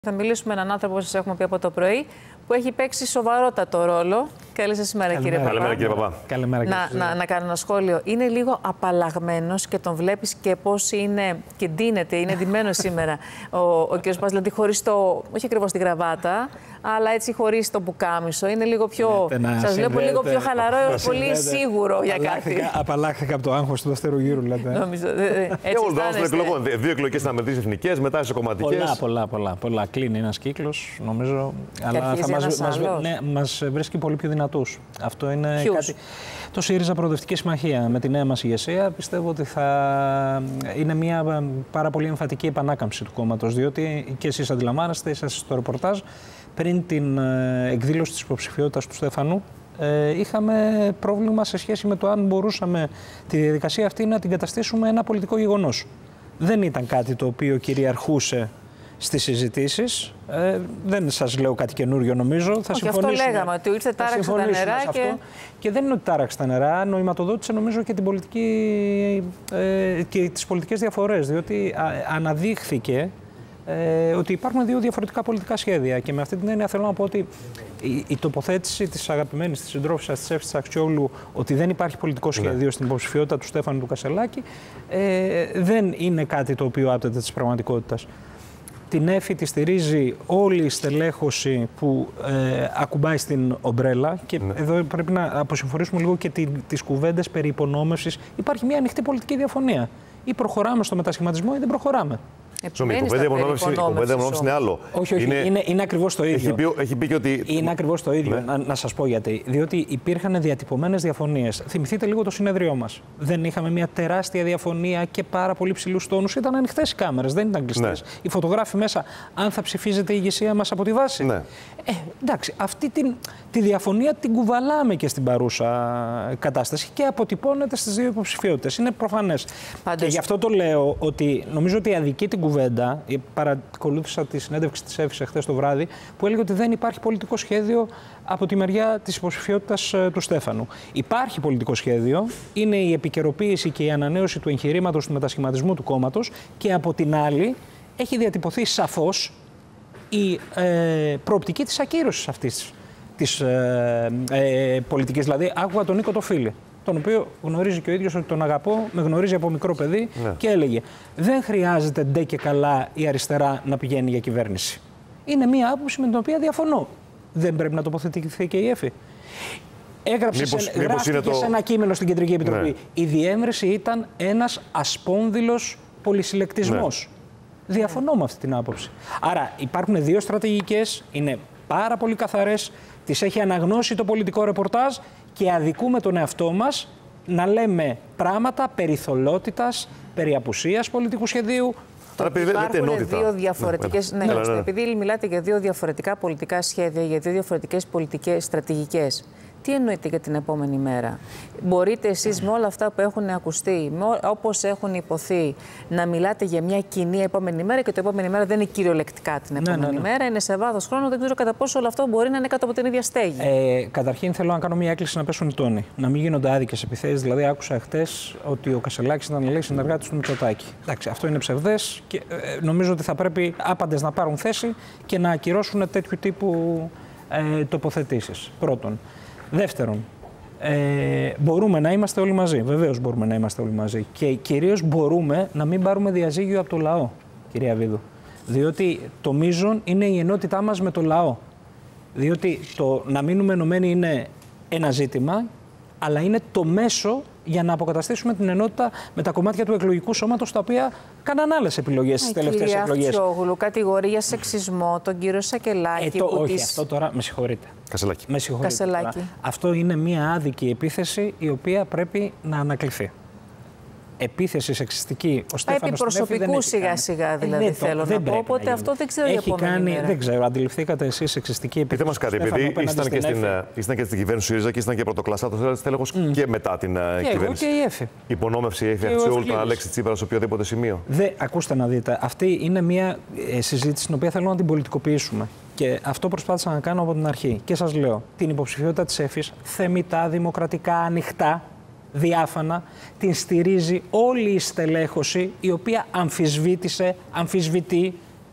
Θα μιλήσουμε με έναν άνθρωπο, όπως σας έχουμε πει από το πρωί, που έχει παίξει σοβαρότατο ρόλο. Καλή σας ημέρα, κύριε Παπά. Καλημέρα, κύριε Παπά. Καλημέρα, να κάνω ένα σχόλιο. Είναι λίγο απαλλαγμένος και τον βλέπεις και πώς είναι και ντύνεται, είναι ντυμένος σήμερα ο κ. Παπάς, δηλαδή χωρίς το, όχι ακριβώς τη γραβάτα, αλλά έτσι χωρίς το πουκάμισο. Είναι λίγο πιο, σας βλέπω λίγο πιο χαλαρό, πολύ σίγουρο για κάτι. Απαλλάχθηκα από το άγχος του δεύτερου γύρου, λέτε. Νομίζω. Δύο εκλογές να μετρήσεις εθνικές, μετά σε κομματικές. Πολλά. Κλείνει ένας κύκλος, νομίζω. Αλλά μας βρίσκει πολύ πιο δυνατούς. Αυτό είναι κάτι. Το ΣΥΡΙΖΑ Προοδευτική Συμμαχία με τη νέα μας ηγεσία πιστεύω ότι θα είναι μια πάρα πολύ εμφατική επανάκαμψη του κόμματος. Διότι και εσείς αντιλαμβάνεστε, είσαστε στο ρεπορτάζ, πριν την εκδήλωση της υποψηφιότητας του Στέφανου, είχαμε πρόβλημα σε σχέση με το αν μπορούσαμε τη διαδικασία αυτή να την καταστήσουμε ένα πολιτικό γεγονός. Δεν ήταν κάτι το οποίο κυριαρχούσε στις συζητήσεις. Δεν σας λέω κάτι καινούριο, νομίζω. Θα συμφωνήσουμε. Αυτό λέγαμε, ότι ήρθε, τάραξε τα νερά και δεν είναι ότι τάραξε τα νερά, νοηματοδότησε νομίζω και και τις πολιτικές διαφορές, διότι αναδείχθηκε ότι υπάρχουν δύο διαφορετικά πολιτικά σχέδια και με αυτή την έννοια θέλω να πω ότι η τοποθέτηση της αγαπημένης, της συντρόφισσας της Εύης Αξιόγλου, ότι δεν υπάρχει πολιτικό σχέδιο στην υποψηφιότητα του Στέφανου του Κασελάκη, δεν είναι κάτι το οποίο άπτεται της πραγματικότητας. Την Εύη τη στηρίζει όλη η στελέχωση που ακουμπάει στην ομπρέλα και εδώ πρέπει να αποσυμφορήσουμε λίγο και τις κουβέντες περί υπονόμευσης. Υπάρχει μια ανοιχτή πολιτική διαφωνία. Ή προχωράμε στο μετασχηματισμό ή δεν προχωράμε. Η κουβέντα υπονόμευση είναι άλλο. Όχι, είναι ακριβώς το ίδιο. Έχει πει και ότι. Είναι ακριβώς το ίδιο. Ναι. Να σας πω γιατί. Διότι υπήρχαν διατυπωμένες διαφωνίες. Θυμηθείτε λίγο το συνέδριό μας. Δεν είχαμε μια τεράστια διαφωνία και πάρα πολύ ψηλούς τόνους. Ήταν ανοιχτές οι κάμερες, δεν ήταν κλειστές. Ναι. Οι φωτογράφοι μέσα, αν θα ψηφίζετε η ηγεσία μας από τη βάση. Ναι. Εντάξει, αυτή τη διαφωνία την κουβαλάμε και στην παρούσα κατάσταση και αποτυπώνεται στις δύο υποψηφιότητες. Είναι προφανές. Και γι' αυτό το λέω ότι νομίζω ότι αδικεί την κουβέντα. Παρακολούθησα τη συνέντευξη της Εύης εχθές το βράδυ που έλεγε ότι δεν υπάρχει πολιτικό σχέδιο από τη μεριά της υποψηφιότητας του Στέφανου. Υπάρχει πολιτικό σχέδιο, είναι η επικαιροποίηση και η ανανέωση του εγχειρήματος του μετασχηματισμού του κόμματος και από την άλλη έχει διατυπωθεί σαφώς η προοπτική της ακύρωσης αυτής της πολιτικής. Δηλαδή, άκουγα τον Νίκο το Φίλη, τον οποίο γνωρίζει και ο ίδιος ότι τον αγαπώ, με γνωρίζει από μικρό παιδί και έλεγε δεν χρειάζεται ντε και καλά η αριστερά να πηγαίνει για κυβέρνηση. Είναι μία άποψη με την οποία διαφωνώ. Δεν πρέπει να τοποθετηθεί και η Εύη. Γράφτηκε σε ένα κείμενο στην Κεντρική Επιτροπή. Ναι. Η διέμβρηση ήταν ένας ασπόνδυλος πολυσυλλεκτισμός. Ναι. Διαφωνώ με αυτή την άποψη. Άρα υπάρχουν δύο στρατηγικές, είναι πάρα πολύ καθαρές, τις έχει αναγνώσει το πολιτικό ρεπορτάζ και αδικούμε τον εαυτό μας να λέμε πράγματα περί θολότητας, περί απουσίας πολιτικού σχεδίου. Υπάρχουν δύο διαφορετικές. Επειδή μιλάτε για δύο διαφορετικά πολιτικά σχέδια, για δύο διαφορετικές πολιτικές στρατηγικές. Τι εννοείτε για την επόμενη μέρα? Μπορείτε εσείς με όλα αυτά που έχουν ακουστεί, όπως έχουν υποθεί, να μιλάτε για μια κοινή επόμενη μέρα και το επόμενη μέρα δεν είναι κυριολεκτικά την επόμενη μέρα, είναι σε βάθος χρόνου, δεν ξέρω κατά πόσο όλο αυτό μπορεί να είναι κάτω από την ίδια στέγη. Καταρχήν θέλω να κάνω μια έκκληση να πέσουν οι τόνοι, να μην γίνονται άδικες επιθέσεις. Δηλαδή, άκουσα χτες ότι ο Κασελάκης ήταν λέει συνεργάτης του Μητσοτάκη. Εντάξει, αυτό είναι ψευδές και νομίζω ότι θα πρέπει άπαντες να πάρουν θέση και να ακυρώσουν τέτοιου τύπου τοποθετήσεις. Πρώτον. Δεύτερον, μπορούμε να είμαστε όλοι μαζί. Βεβαίως μπορούμε να είμαστε όλοι μαζί. Και κυρίως μπορούμε να μην πάρουμε διαζύγιο από το λαό, κυρία Βίδου. Διότι το μείζον είναι η ενότητά μας με το λαό. Διότι το να μείνουμε ενωμένοι είναι ένα ζήτημα, αλλά είναι το μέσο για να αποκαταστήσουμε την ενότητα με τα κομμάτια του εκλογικού σώματος, τα οποία κάναν άλλες επιλογές στις τελευταίες εκλογές. Κυρία Αξιόγλου, κατηγορεί για σεξισμό τον κύριο Σακελάκη. Όχι, αυτό τώρα με συγχωρείτε. Κασελάκη. Με συγχωρείτε. Αυτό είναι μια άδικη επίθεση η οποία πρέπει να ανακληθεί. Επίθεση σεξιστική. Ο Στέφανος προσωπικού σιγά-σιγά δηλαδή θέλω να πω. Οπότε αυτό δεν ξέρω για επόμενη μέρα. Δεν ξέρω, αντιληφθήκατε εσείς σεξιστική επίθεση. Πείτε μας κάτι, επειδή ήσταν και στην κυβέρνηση του ΣΥΡΙΖΑ και ήσταν και πρωτοκλασσάτος στέλεχος και μετά την κυβέρνηση. Και η Εύη. Υπονόμευση η Εύη Αξιόγλου, τον Αλέξη Τσίπρα σε οποιοδήποτε σημείο. Ακούστε να δείτε. Αυτή είναι μια συζήτηση την οποία θέλω να την πολιτικοποιήσουμε. Και αυτό προσπάθησα να κάνω από την αρχή. Και σας λέω, την υποψηφιότητα της Εύης θεμιτά, δημοκρατικά, ανοιχτά, διάφανα, την στηρίζει όλη η στελέχωση η οποία αμφισβητεί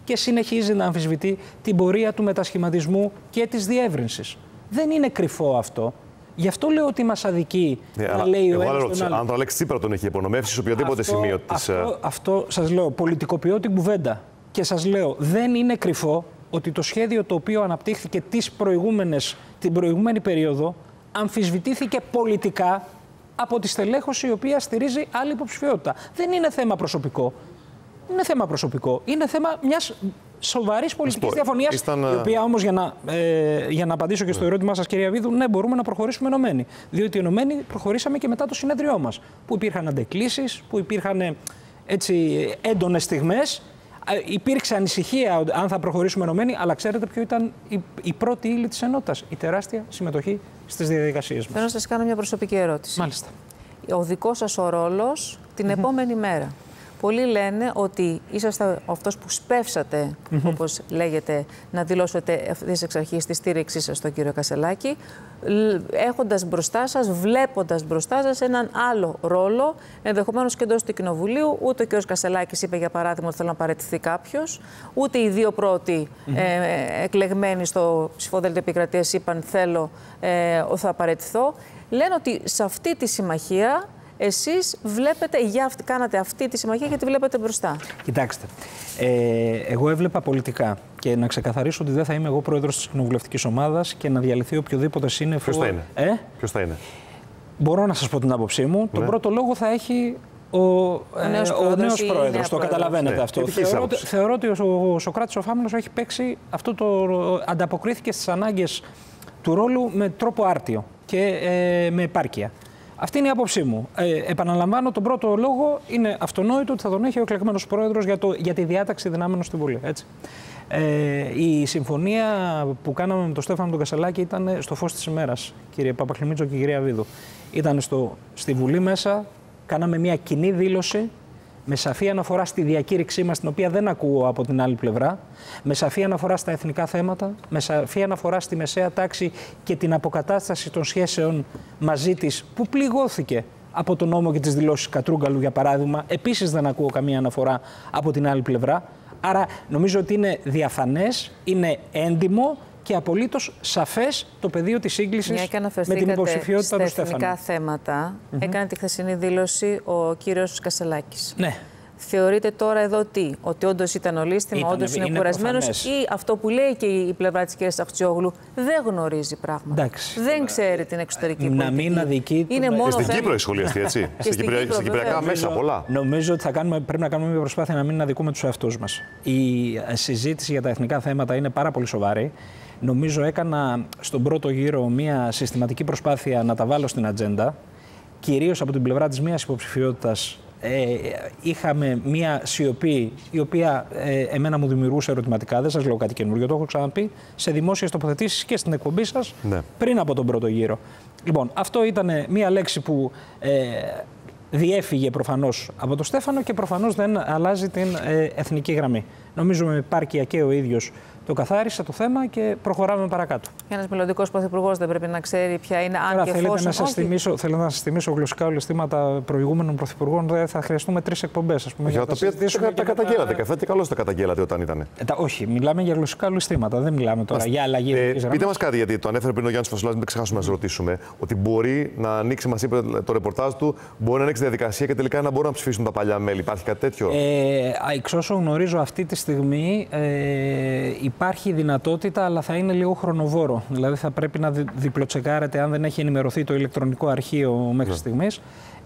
και συνεχίζει να αμφισβητεί την πορεία του μετασχηματισμού και της διεύρυνσης. Δεν είναι κρυφό αυτό. Γι' αυτό λέω ότι μας αδικεί να λέει ο ένας τον άλλο. Αν τον Αλέξη Τσίπρα τον έχει υπονομεύσει σε οποιοδήποτε σημείο της... Αυτό σας λέω, πολιτικοποιώ την κουβέντα. Και σας λέω, δεν είναι κρυφό ότι το σχέδιο το οποίο αναπτύχθηκε την προηγούμενη περίοδο αμφισβητήθηκε πολιτικά από τη στελέχωση η οποία στηρίζει άλλη υποψηφιότητα. Δεν είναι θέμα προσωπικό. Είναι θέμα προσωπικό. Είναι θέμα μιας σοβαρής πολιτικής διαφωνίας, η οποία όμως, για να απαντήσω και στο ερώτημά σας, κυρία Βίδου, ναι, μπορούμε να προχωρήσουμε ενωμένοι. Διότι ενωμένοι προχωρήσαμε και μετά το συνέδριό μας, που υπήρχαν αντεκλήσεις, που υπήρχαν έντονες στιγμές. Υπήρξε ανησυχία αν θα προχωρήσουμε ενωμένοι, αλλά ξέρετε ποιο ήταν η πρώτη ύλη της ενότητας? Η τεράστια συμμετοχή στις διαδικασίες μας. Θέλω να σας κάνω μια προσωπική ερώτηση. Μάλιστα. Ο δικός σας ο ρόλος την επόμενη μέρα. Πολλοί λένε ότι είσαστε αυτός που σπεύσατε, όπως λέγεται, να δηλώσετε ευθύς εξ αρχής τη στήριξή σας στον κύριο Κασσελάκη, έχοντας μπροστά σας, βλέποντας μπροστά σας έναν άλλο ρόλο, ενδεχομένως και εντός του Κοινοβουλίου. Ούτε ο κύριος Κασσελάκης είπε, για παράδειγμα, ότι θέλει να παραιτηθεί κάποιος, ούτε οι δύο πρώτοι εκλεγμένοι στο ψηφοδέλτιο επικρατείας είπαν θέλω, θα παραιτηθώ. Λένε ότι σε αυτή τη συμμαχία εσείς κάνατε αυτή τη συμμαχία γιατί βλέπετε μπροστά. Κοιτάξτε, εγώ έβλεπα πολιτικά και να ξεκαθαρίσω ότι δεν θα είμαι εγώ πρόεδρος της κοινοβουλευτικής ομάδας και να διαλυθεί οποιοδήποτε σύννεφο. Ποιος θα είναι? Ποιος θα είναι? Μπορώ να σας πω την άποψή μου. Ναι. Τον πρώτο λόγο θα έχει ο νέος πρόεδρος. Το καταλαβαίνετε αυτό. Θεωρώ ότι ο Σωκράτης ο Φάμελος έχει παίξει αυτό ανταποκρίθηκε στις ανάγκες του ρόλου με τρόπο άρτιο και με επάρκεια. Αυτή είναι η άποψή μου. Επαναλαμβάνω, τον πρώτο λόγο είναι αυτονόητο ότι θα τον έχει ο εκλεγμένος πρόεδρος για τη διάταξη δυνάμενων στην Βουλή. Έτσι. Η συμφωνία που κάναμε με τον Στέφανο τον Κασσελάκη ήταν στο φως της ημέρας, κύριε Παπαχλημίτσο και κυρία Βίδου. Ήταν στη Βουλή μέσα, κάναμε μια κοινή δήλωση με σαφή αναφορά στη διακήρυξή μας, την οποία δεν ακούω από την άλλη πλευρά, με σαφή αναφορά στα εθνικά θέματα, με σαφή αναφορά στη μεσαία τάξη και την αποκατάσταση των σχέσεων μαζί της, που πληγώθηκε από τον νόμο και τις δηλώσεις Κατρούγκαλου, για παράδειγμα. Επίσης δεν ακούω καμία αναφορά από την άλλη πλευρά. Άρα νομίζω ότι είναι διαφανές, είναι έντιμο και απολύτως σαφές το πεδίο της σύγκλησης με την υποψηφιότητα του Στέφανου. Στα εθνικά θέματα έκανε τη χθεσινή δήλωση ο κύριος Κασσελάκης. Ναι. Θεωρείτε τώρα εδώ ότι όντως ήταν ολίσθημα, όντως είναι κουρασμένος, ή αυτό που λέει και η πλευρά της κυρίας Αχτσιόγλου δεν γνωρίζει πράγματα? Εντάξει. Δεν ξέρει την εξωτερική πολιτική. Να μην αδικεί. Είναι μόνο στην Κύπρο έχει σχολιαστεί, έτσι. Στην Κυπριακά μέσα πολλά. Νομίζω ότι πρέπει να κάνουμε μια προσπάθεια να μην αδικούμε τους εαυτούς μας. Η συζήτηση για τα εθνικά θέματα είναι πάρα πολύ σοβαρή. Νομίζω έκανα στον πρώτο γύρο μια συστηματική προσπάθεια να τα βάλω στην ατζέντα. Κυρίως από την πλευρά της μίας υποψηφιότητας είχαμε μια σιωπή η οποία εμένα μου δημιουργούσε ερωτηματικά. Δεν σας λέω κάτι καινούργιο, το έχω ξαναπεί σε δημόσιες τοποθετήσεις και στην εκπομπή σας πριν από τον πρώτο γύρο. Λοιπόν, αυτό ήταν μια λέξη που διέφυγε προφανώς από τον Στέφανο και προφανώς δεν αλλάζει την εθνική γραμμή. Νομίζω με επάρκεια και ο ίδιος το καθάρισε το θέμα και προχωράμε παρακάτω. Ένας μελλοντικός πρωθυπουργός δεν πρέπει να ξέρει ποια είναι, αν και εφόσον θέλω να σας θυμίσω γλωσσικά ολισθήματα προηγούμενων πρωθυπουργών. Δεν θα χρειαστούμε 3 εκπομπές, ας πούμε. Για τα οποία τα καταγγέλατε. Καθά και καλώς τα καταγγέλατε όταν ήταν. Όχι, μιλάμε για γλωσσικά ολισθήματα. Δεν μιλάμε τώρα για αλλαγή. Πείτε μας κάτι, γιατί το ανέφερε πριν ο Γιάννης Φασουλάς, μην ξεχάσουμε να σας ρωτήσουμε. Ότι μπορεί να ανοίξει, μας είπε το ρεπορτάζ του, μπορεί να ανοίξει διαδικασία και τελικά να μπορούν να ψηφίσουν τα παλιά μέλη. Υπάρχει κάτι τέτοιο? Εξ όσο γνωρίζω αυτή τη στιγμή υπάρχει δυνατότητα, αλλά θα είναι λίγο χρονοβόρο. Δηλαδή θα πρέπει να διπλοτσεκάρετε αν δεν έχει ενημερωθεί το ηλεκτρονικό αρχείο μέχρι στιγμής.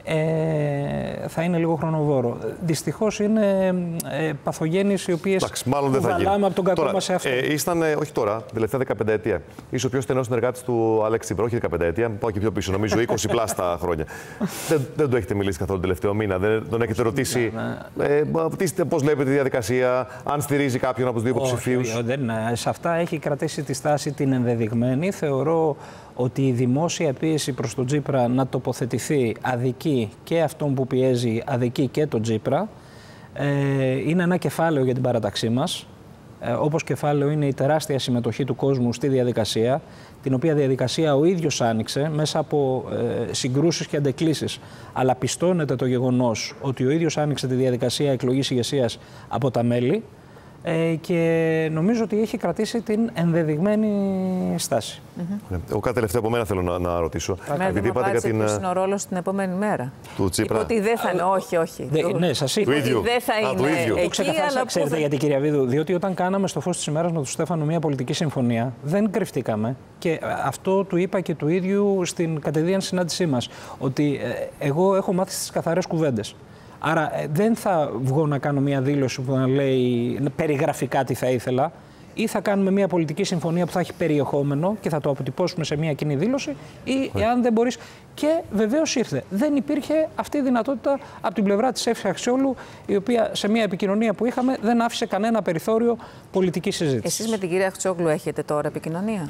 Θα είναι λίγο χρονοβόρο. Δυστυχώς είναι παθογένειες οι οποίες κουβαλάμε από τον κακό μας εαυτό. Ήσταν, όχι τώρα, την τελευταία 15 ετία. Είσαι ο πιο στενός συνεργάτης του Αλέξη Τσίπρα, όχι 15 ετία, πάω και πιο πίσω, νομίζω 20 πλάστα χρόνια. Δεν το έχετε μιλήσει καθόλου τον τελευταίο μήνα, δεν τον έχετε ρωτήσει πώς βλέπετε τη διαδικασία, αν στηρίζει κάποιον από τους δύο υποψηφίους? Σε αυτά έχει κρατήσει τη στάση την ενδεδειγμένη. Θεωρώ ότι η δημόσια πίεση προς τον Τσίπρα να τοποθετηθεί αδική και αυτόν που πιέζει, αδική και τον Τσίπρα, είναι ένα κεφάλαιο για την παράταξή μας. Όπως κεφάλαιο είναι η τεράστια συμμετοχή του κόσμου στη διαδικασία, την οποία διαδικασία ο ίδιος άνοιξε μέσα από συγκρούσεις και αντεκλήσεις. Αλλά πιστώνεται το γεγονός ότι ο ίδιος άνοιξε τη διαδικασία εκλογής ηγεσίας από τα μέλη. και νομίζω ότι έχει κρατήσει την ενδεδειγμένη στάση. Εγώ κάτι τελευταίο από μένα θέλω να ρωτήσω. Επειδή είπατε για την... Ποιος είναι ο ρόλος την επόμενη μέρα. Του Τσίπρα. Ότι δεν θα είναι, όχι. Ναι, σας είπα. Του ίδιου. Δεν θα είναι εκεί, αλλά ξέρετε γιατί, κυρία Βίδου, διότι όταν κάναμε στο φως της ημέρας με τον Στέφανο μια πολιτική συμφωνία, δεν κρυφτήκαμε. Και αυτό του είπα και του ίδιου στην κατηδίαν συνάντησή μας. Ότι εγώ έχω μάθει στις καθαρές κουβέντες. Άρα δεν θα βγω να κάνω μια δήλωση που να λέει περιγραφικά τι θα ήθελα, ή θα κάνουμε μια πολιτική συμφωνία που θα έχει περιεχόμενο και θα το αποτυπώσουμε σε μια κοινή δήλωση, ή εάν δεν μπορείς. Και βεβαίως ήρθε. Δεν υπήρχε αυτή η δυνατότητα από την πλευρά της Εύη Αξιόγλου, η οποία σε μια επικοινωνία που είχαμε δεν άφησε κανένα περιθώριο πολιτική συζήτηση. Εσείς με την κυρία Αξιόγλου έχετε τώρα επικοινωνία?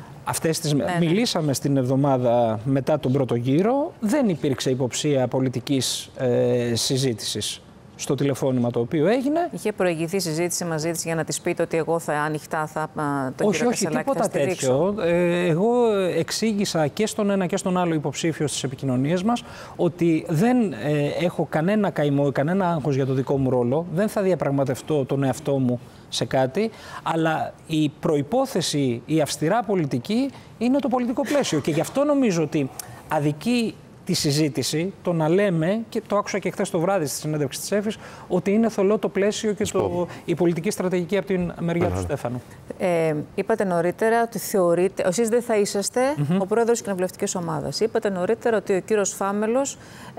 Μιλήσαμε στην εβδομάδα μετά τον πρώτο γύρο. Δεν υπήρξε υποψία πολιτικής συζήτησης στο τηλεφώνημα το οποίο έγινε. Είχε προηγηθεί συζήτηση μαζί της για να της πείτε ότι εγώ θα ανοιχτά τον κύριο Κασσαλάκη θα στηρίξω? Τέτοιο. Εγώ εξήγησα και στον ένα και στον άλλο υποψήφιο στις επικοινωνίες μας ότι δεν έχω κανένα καημό, κανένα άγχος για το δικό μου ρόλο. Δεν θα διαπραγματευτώ τον εαυτό μου σε κάτι, αλλά η προϋπόθεση, η αυστηρά πολιτική είναι το πολιτικό πλαίσιο. Και γι' αυτό νομίζω ότι αδικεί τη συζήτηση, το να λέμε, και το άκουσα και χθες το βράδυ στη συνέντευξη της Εύης, ότι είναι θολό το πλαίσιο και η πολιτική στρατηγική από την μεριά του Στέφανου. Είπατε νωρίτερα ότι θεωρείτε, εσείς δεν θα είσαστε ο πρόεδρος της κοινοβουλευτικής ομάδας. Είπατε νωρίτερα ότι ο κύριος Φάμελος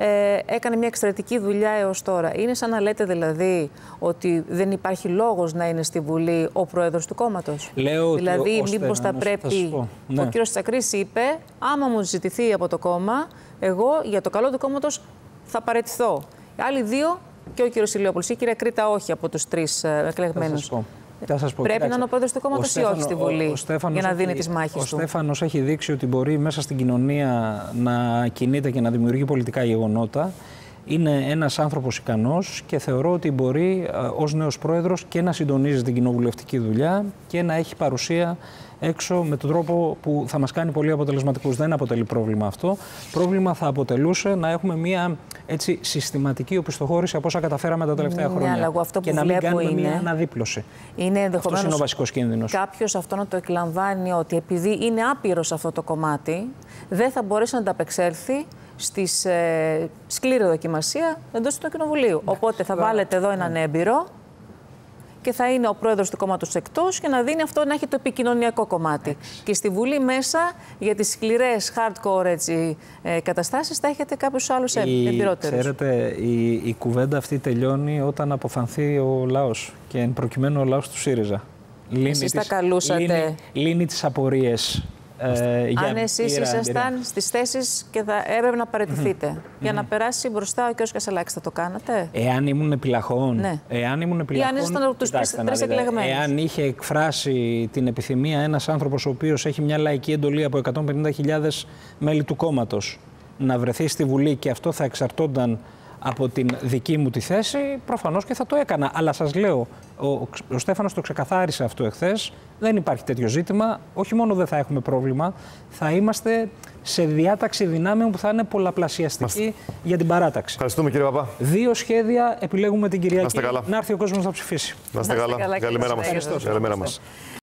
έκανε μια εξαιρετική δουλειά έως τώρα. Είναι σαν να λέτε δηλαδή ότι δεν υπάρχει λόγος να είναι στη Βουλή ο πρόεδρος του κόμματος? Δηλαδή, μήπως θα πρέπει. Ο κύριος Τσακρής είπε, άμα μου ζητηθεί από το κόμμα, εγώ για το καλό του κόμματος θα παραιτηθώ. Οι άλλοι δύο, και ο κύριος Ηλιόπουλος, η κυρία Κρήτα, όχι από τους τρεις εκλεγμένους. Πρέπει να είναι ο πρόεδρος του κόμματος ή όχι στη Βουλή για να δίνει τις μάχες του? Ο Στέφανος έχει δείξει ότι μπορεί μέσα στην κοινωνία να κινείται και να δημιουργεί πολιτικά γεγονότα. Είναι ένας άνθρωπος ικανός και θεωρώ ότι μπορεί ως νέος πρόεδρος και να συντονίζει την κοινοβουλευτική δουλειά και να έχει παρουσία έξω με τον τρόπο που θα μας κάνει πολύ αποτελεσματικούς. Δεν αποτελεί πρόβλημα αυτό. Πρόβλημα θα αποτελούσε να έχουμε μια έτσι συστηματική οπισθοχώρηση από όσα καταφέραμε τα τελευταία χρόνια. Αυτό που και να μην κάνουμε μια αναδίπλωση. Αυτός είναι ο βασικός κίνδυνος. Κάποιος αυτό να το εκλαμβάνει ότι επειδή είναι άπειρος αυτό το κομμάτι, δεν θα μπορέσει να ανταπεξέλθει στη σκληρή δοκιμασία εντός του Κοινοβουλίου. Οπότε θα βάλετε εδώ έναν έμπειρο και θα είναι ο πρόεδρος του κόμματος εκτός και να δίνει αυτό να έχει το επικοινωνιακό κομμάτι. Και στη Βουλή μέσα για τις σκληρές hardcore καταστάσεις θα έχετε κάποιους άλλους εμπειρότερους. Ξέρετε, η κουβέντα αυτή τελειώνει όταν αποφανθεί ο λαός και εν προκειμένου ο λαός του ΣΥΡΙΖΑ. Εσείς τα καλούσατε. Λύνει τις απορίες. Αν εσείς ήσασταν στις θέσεις και θα έπρεπε να παραιτηθείτε για να περάσει μπροστά ο κ. Κασσαλάκης, θα το κάνατε? Εάν ήμουν επιλαχών. Ναι. Ή αν ήσασταν από τους τρεις εκλεγμένους. Εάν είχε εκφράσει την επιθυμία ένας άνθρωπος ο οποίος έχει μια λαϊκή εντολή από 150.000 μέλη του κόμματος να βρεθεί στη Βουλή και αυτό θα εξαρτώνταν από την δική μου τη θέση, προφανώς και θα το έκανα. Αλλά σας λέω, ο Στέφανος το ξεκαθάρισε αυτό εχθές. Δεν υπάρχει τέτοιο ζήτημα. Όχι μόνο δεν θα έχουμε πρόβλημα, θα είμαστε σε διάταξη δυνάμεων που θα είναι πολλαπλασιαστική για την παράταξη. Ευχαριστούμε, κύριε Παπά. 2 σχέδια επιλέγουμε την Κυριακή. Να έρθει ο κόσμος να ψηφίσει. Να είστε καλά. Καλημέρα μας.